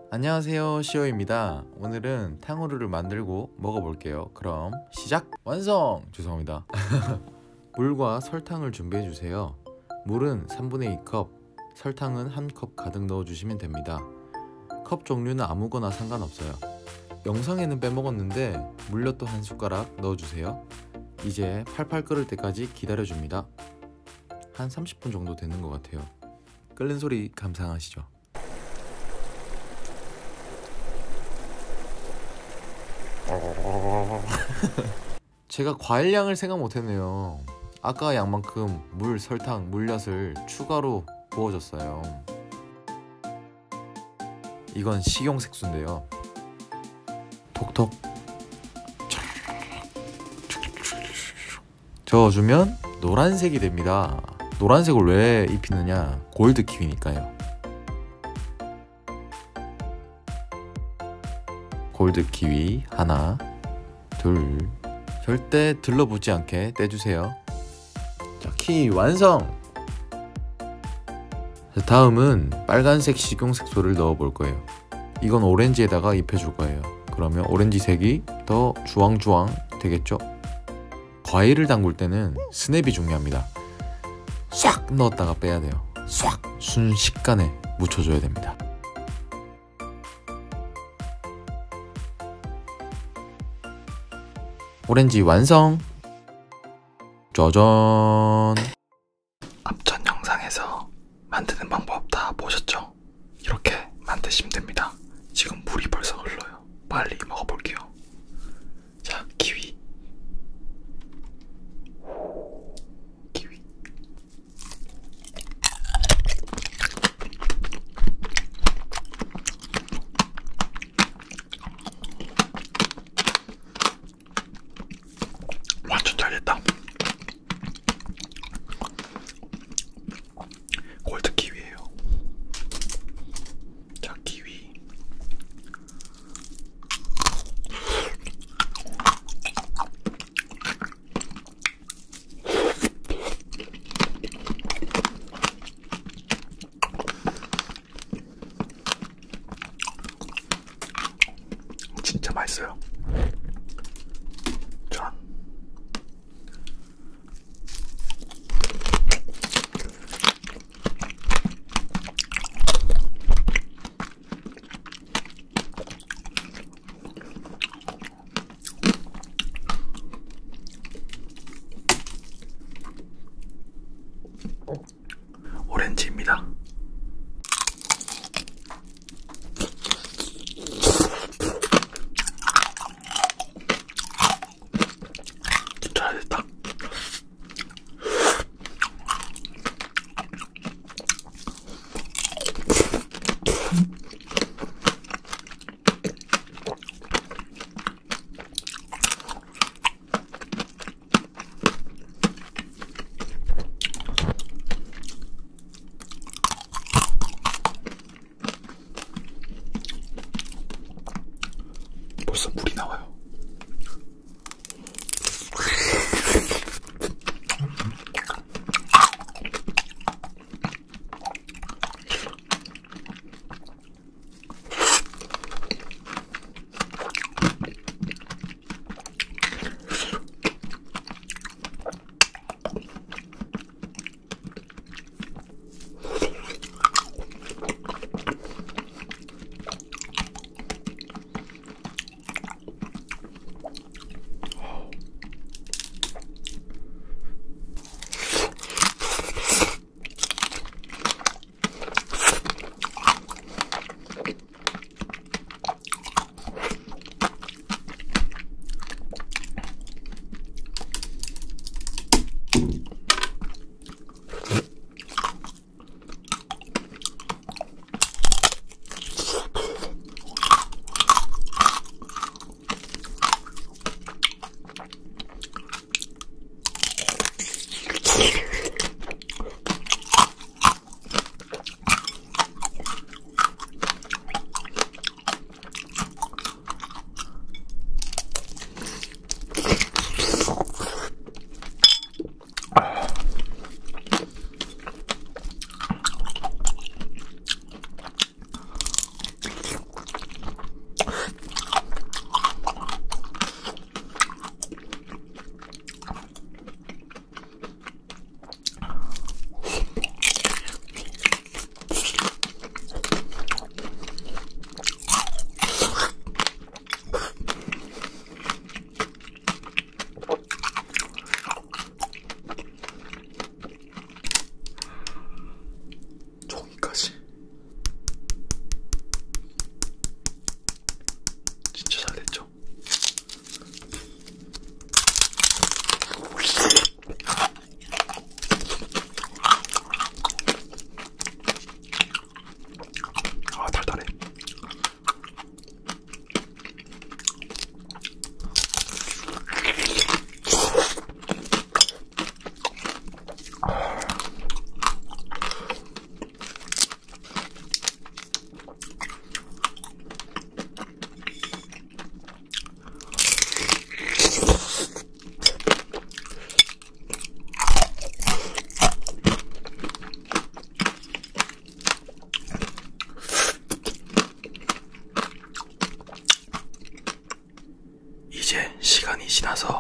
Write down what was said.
안녕하세요, 시오입니다. 오늘은 탕후루를 만들고 먹어볼게요. 그럼 시작! 완성! 죄송합니다. 물과 설탕을 준비해주세요. 물은 3분의 2컵, 설탕은 1컵 가득 넣어주시면 됩니다. 컵 종류는 아무거나 상관없어요. 영상에는 빼먹었는데 물엿도 한 숟가락 넣어주세요. 이제 팔팔 끓을 때까지 기다려줍니다. 한 30분 정도 되는 것 같아요. 끓는 소리 감상하시죠. 제가 과일량을 생각 못했네요. 아까 양만큼 물, 설탕, 물엿을 추가로 부어줬어요. 이건 식용색소인데요. 톡톡 저어주면 노란색이 됩니다. 노란색을 왜 입히느냐? 골드 키위니까요. 골드 키위 하나, 둘. 절대 들러붙지 않게 떼주세요. 자, 키위 완성! 자, 다음은 빨간색 식용색소를 넣어볼 거예요. 이건 오렌지에다가 입혀줄 거예요. 그러면 오렌지색이 더 주황주황 되겠죠? 과일을 담글 때는 스냅이 중요합니다. 싹 넣었다가 빼야 돼요. 싹! 순식간에 묻혀줘야 됩니다. 오렌지 완성! 짜잔! 앞전 영상에서 만드는 방법 다 보셨죠? 이렇게 만드시면 됩니다. 지금 물이 벌써 흘러요. 빨리 먹어볼게요. 자, 키위. 키위. 완전 잘됐다. 골드 키위예요. 자, 키위. 진짜 맛있어요. 짠. 오렌지입니다. 잘됐다. 벌써 물이 나와요. 나서